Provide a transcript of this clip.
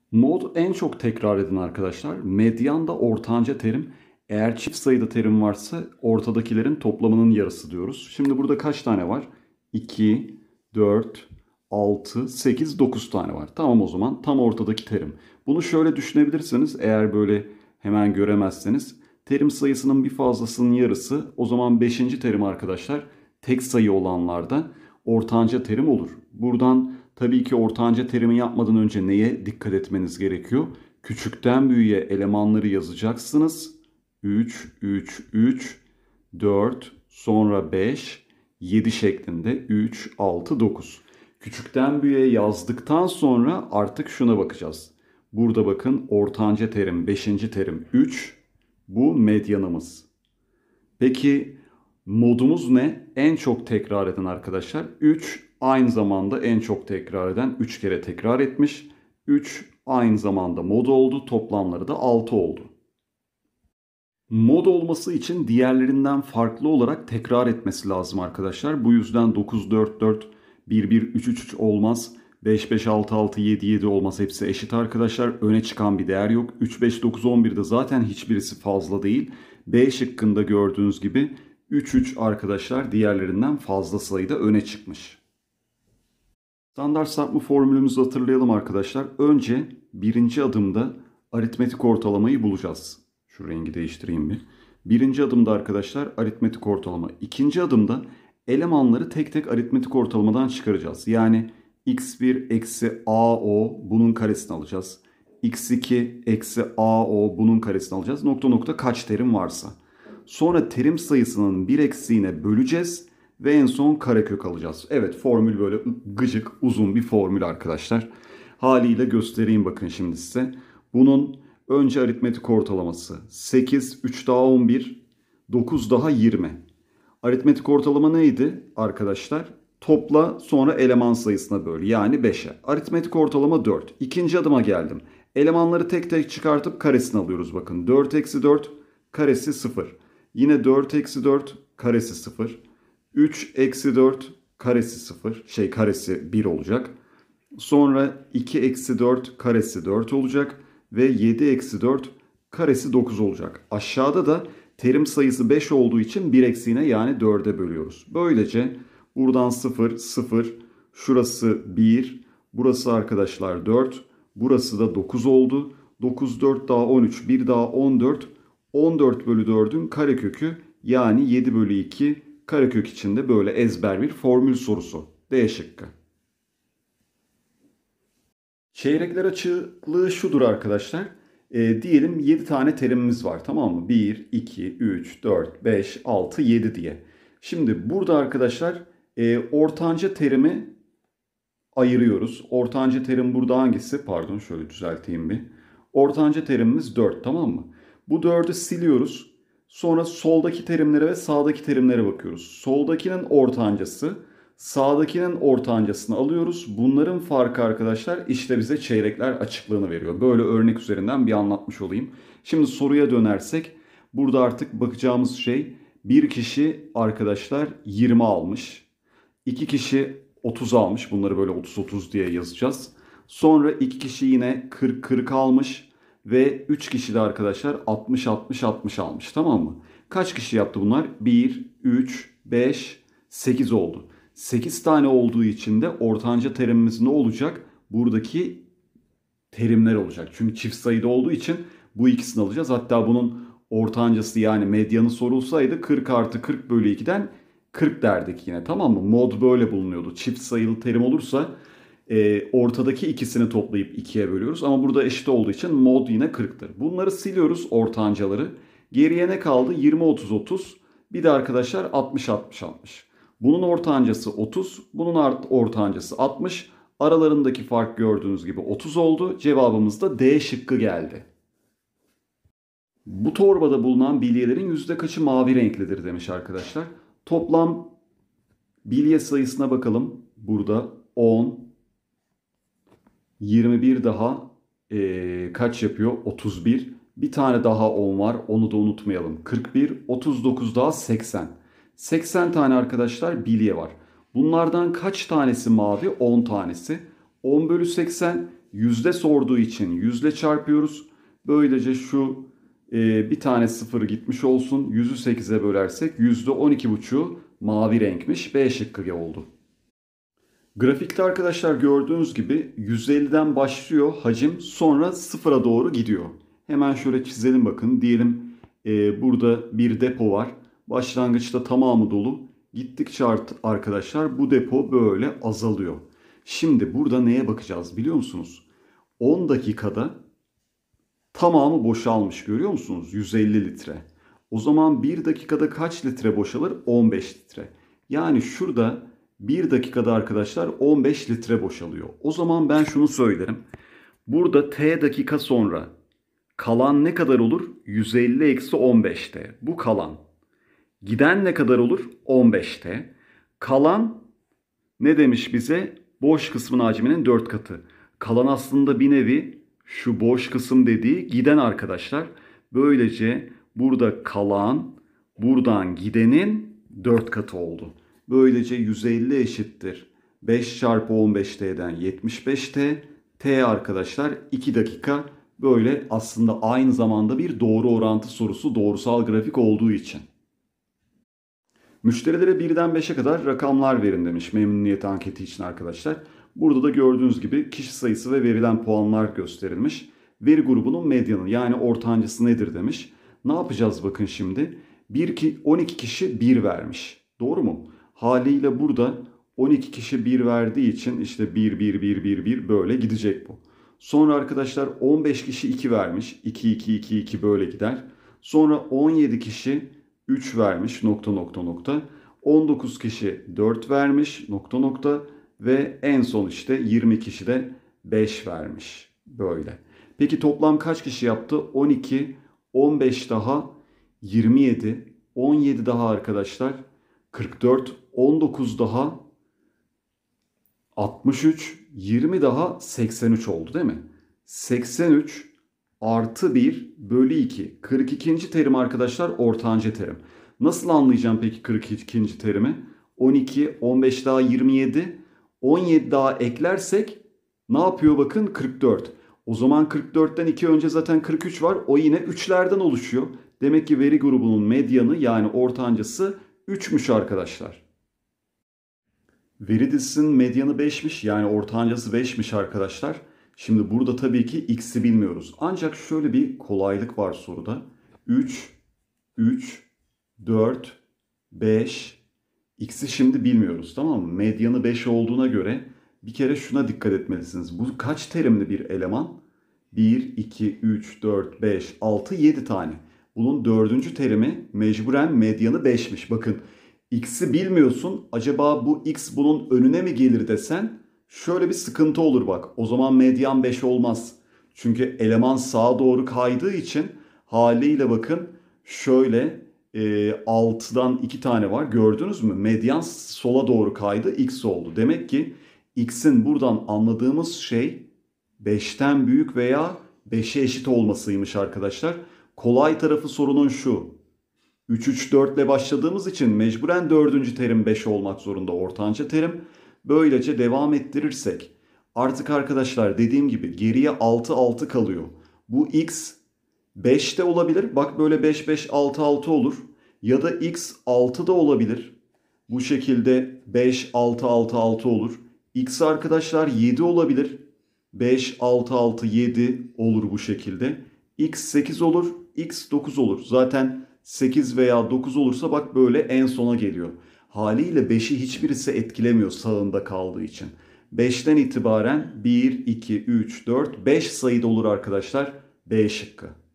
Mod en çok tekrar eden arkadaşlar. Medyan da ortanca terim. Eğer çift sayıda terim varsa ortadakilerin toplamının yarısı diyoruz. Şimdi burada kaç tane var? 2, 4, 6, 8, 9 tane var. Tamam, o zaman tam ortadaki terim. Bunu şöyle düşünebilirsiniz. Eğer böyle hemen göremezseniz. Terim sayısının bir fazlasının yarısı. O zaman 5. terim arkadaşlar tek sayı olanlarda ortanca terim olur. Buradan tabii ki ortanca terimi yapmadan önce neye dikkat etmeniz gerekiyor? Küçükten büyüğe elemanları yazacaksınız. 3, 3, 3, 4, sonra 5, 7 şeklinde 3, 6, 9. Küçükten büyüğe yazdıktan sonra artık şuna bakacağız. Burada bakın ortanca terim 5. terim 3. Bu medyanımız. Peki modumuz ne? En çok tekrar eden arkadaşlar. 3 aynı zamanda en çok tekrar eden 3 kere tekrar etmiş. 3 aynı zamanda mod oldu. Toplamları da 6 oldu. Mod olması için diğerlerinden farklı olarak tekrar etmesi lazım arkadaşlar. Bu yüzden 9, 4, 4, 1, 1, 3, 3, 3 olmaz. 5, 5, 6, 6, 7, 7 olmaz. Hepsi eşit arkadaşlar. Öne çıkan bir değer yok. 3, 5, 9, 11'de zaten hiçbirisi fazla değil. B şıkkında gördüğünüz gibi 3, 3 arkadaşlar diğerlerinden fazla sayıda öne çıkmış. Standart çarpma formülümüzü hatırlayalım arkadaşlar. Önce birinci adımda aritmetik ortalamayı bulacağız. Şu rengi değiştireyim bir. Birinci adımda arkadaşlar aritmetik ortalama. İkinci adımda elemanları tek tek aritmetik ortalamadan çıkaracağız. Yani x1 eksi AO bunun karesini alacağız. x2 eksi AO bunun karesini alacağız. Nokta nokta kaç terim varsa. Sonra terim sayısının bir eksiğine böleceğiz. Ve en son karekök alacağız. Evet, formül böyle gıcık uzun bir formül arkadaşlar. Haliyle göstereyim bakın şimdi size. Bunun önce aritmetik ortalaması 8, 3 daha 11, 9 daha 20. Aritmetik ortalama neydi arkadaşlar? Topla sonra eleman sayısına böl, yani 5'e. Aritmetik ortalama 4. İkinci adıma geldim. Elemanları tek tek çıkartıp karesini alıyoruz bakın. 4 eksi 4 karesi 0. Yine 4 eksi 4 karesi 0. 3 eksi 4 karesi 0. Karesi 1 olacak. Sonra 2 eksi 4 karesi 4 olacak. Ve 7 eksi 4 karesi 9 olacak. Aşağıda da terim sayısı 5 olduğu için 1 eksiğine yani 4'e bölüyoruz. Böylece buradan 0, 0, şurası 1, burası arkadaşlar 4, burası da 9 oldu. 9, 4 daha 13, 1 daha 14, 14 bölü 4'ün karekökü yani 7 bölü 2 karekök içinde böyle ezber bir formül sorusu. D şıkkı. Çeyrekler açıklığı şudur arkadaşlar. Diyelim 7 tane terimimiz var, tamam mı? 1, 2, 3, 4, 5, 6, 7 diye. Şimdi burada arkadaşlar ortanca terimi ayırıyoruz. Ortanca terim burada hangisi? Pardon, şöyle düzelteyim bir. Ortanca terimimiz 4, tamam mı? Bu 4'ü siliyoruz. Sonra soldaki terimlere ve sağdaki terimlere bakıyoruz. Soldakinin ortancası, sağdakinin ortancasını alıyoruz. Bunların farkı arkadaşlar işte bize çeyrekler açıklığını veriyor. Böyle örnek üzerinden bir anlatmış olayım. Şimdi soruya dönersek burada artık bakacağımız şey, bir kişi arkadaşlar 20 almış. 2 kişi 30 almış. Bunları böyle 30-30 diye yazacağız. Sonra 2 kişi yine 40-40 almış. Ve 3 kişi de arkadaşlar 60-60-60 almış. Tamam mı? Kaç kişi yaptı bunlar? 1, 3, 5, 8 oldu. 8 tane olduğu için de ortanca terimimiz ne olacak? Buradaki terimler olacak. Çünkü çift sayıda olduğu için bu ikisini alacağız. Hatta bunun ortancası yani medyanı sorulsaydı 40 artı 40 bölü 2'den 40 derdik yine, tamam mı? Mod böyle bulunuyordu. Çift sayılı terim olursa ortadaki ikisini toplayıp 2'ye bölüyoruz. Ama burada eşit olduğu için mod yine 40'tır. Bunları siliyoruz, ortancaları. Geriye ne kaldı? 20, 30, 30. Bir de arkadaşlar 60, 60, 60. Bunun ortancası 30. Bunun ortancası 60. Aralarındaki fark gördüğünüz gibi 30 oldu. Cevabımız da D şıkkı geldi. Bu torbada bulunan bilyelerin yüzde kaçı mavi renklidir demiş arkadaşlar. Toplam bilye sayısına bakalım. Burada 10, 21 daha kaç yapıyor? 31. Bir tane daha 10 var. Onu da unutmayalım. 41, 39 daha 80. 80 tane arkadaşlar bilye var. Bunlardan kaç tanesi mavi? 10 tanesi. 10 bölü 80 yüzde sorduğu için yüzle çarpıyoruz. Böylece şu bir tane sıfır gitmiş olsun. 100'ü 8'e bölersek %12,5'u mavi renkmiş. B şıkkı oldu. Grafikte arkadaşlar gördüğünüz gibi 150'den başlıyor hacim, sonra sıfıra doğru gidiyor. Hemen şöyle çizelim bakın. Diyelim burada bir depo var. Başlangıçta tamamı dolu. Gittikçe arkadaşlar bu depo böyle azalıyor. Şimdi burada neye bakacağız biliyor musunuz? 10 dakikada tamamı boşalmış, görüyor musunuz? 150 litre. O zaman 1 dakikada kaç litre boşalır? 15 litre. Yani şurada 1 dakikada arkadaşlar 15 litre boşalıyor. O zaman ben şunu söylerim. Burada t dakika sonra kalan ne kadar olur? 150 eksi 15t. Bu kalan. Giden ne kadar olur? 15t. Kalan ne demiş bize? Boş kısmın hacminin 4 katı. Kalan aslında bir nevi şu boş kısım dediği giden arkadaşlar. Böylece burada kalan buradan gidenin 4 katı oldu. Böylece 150 eşittir 5 çarpı 15t'den 75t. T arkadaşlar 2 dakika. Böyle aslında aynı zamanda bir doğru orantı sorusu, doğrusal grafik olduğu için. Müşterilere 1'den 5'e kadar rakamlar verin demiş memnuniyet anketi için arkadaşlar. Burada da gördüğünüz gibi kişi sayısı ve verilen puanlar gösterilmiş. Veri grubunun medyanı yani ortancası nedir demiş. Ne yapacağız bakın şimdi. 12 kişi 1 vermiş. Doğru mu? Haliyle burada 12 kişi 1 verdiği için işte 1, 1, 1, 1, 1 böyle gidecek bu. Sonra arkadaşlar 15 kişi 2 vermiş. 2, 2, 2, 2 böyle gider. Sonra 17 kişi 3 vermiş nokta nokta nokta. 19 kişi 4 vermiş nokta nokta. Ve en son işte 20 kişi de 5 vermiş. Böyle. Peki toplam kaç kişi yaptı? 12, 15 daha 27, 17 daha arkadaşlar 44, 19 daha 63, 20 daha 83 oldu değil mi? 83 artı 1 bölü 2. 42. terim arkadaşlar ortanca terim. Nasıl anlayacağım peki 42. terimi? 12, 15 daha 27, 17 daha eklersek ne yapıyor bakın 44. O zaman 44'ten 2 önce zaten 43 var. O yine 3'lerden oluşuyor. Demek ki veri grubunun medyanı yani ortancası 3'müş arkadaşlar. Veri dizisinin medyanı 5'miş yani ortancası 5'miş arkadaşlar. Şimdi burada tabii ki x'i bilmiyoruz. Ancak şöyle bir kolaylık var soruda. 3, 3, 4, 5. X'i şimdi bilmiyoruz, tamam mı? Medyanı 5 olduğuna göre bir kere şuna dikkat etmelisiniz. Bu kaç terimli bir eleman? 1, 2, 3, 4, 5, 6, 7 tane. Bunun dördüncü terimi mecburen medyanı 5'miş. Bakın x'i bilmiyorsun. Acaba bu x bunun önüne mi gelir desen şöyle bir sıkıntı olur bak. O zaman medyan 5 olmaz. Çünkü eleman sağa doğru kaydığı için haliyle bakın şöyle 6'dan 2 tane var. Gördünüz mü? Medyan sola doğru kaydı. X oldu. Demek ki x'in buradan anladığımız şey 5'ten büyük veya 5'e eşit olmasıymış arkadaşlar. Kolay tarafı sorunun şu. 3, 3, 4 ile başladığımız için mecburen dördüncü terim 5 olmak zorunda ortanca terim. Böylece devam ettirirsek artık arkadaşlar dediğim gibi geriye 6, 6 kalıyor. Bu x 5 de olabilir. Bak böyle 5, 5, 6, 6 olur. Ya da x 6 da olabilir. Bu şekilde 5, 6, 6, 6 olur. X arkadaşlar 7 olabilir. 5, 6, 6, 7 olur bu şekilde. X 8 olur. X 9 olur. Zaten 8 veya 9 olursa bak böyle en sona geliyor. Haliyle 5'i hiçbirisi etkilemiyor sağında kaldığı için. 5'ten itibaren 1, 2, 3, 4, 5 sayıda olur arkadaşlar. B şıkkı.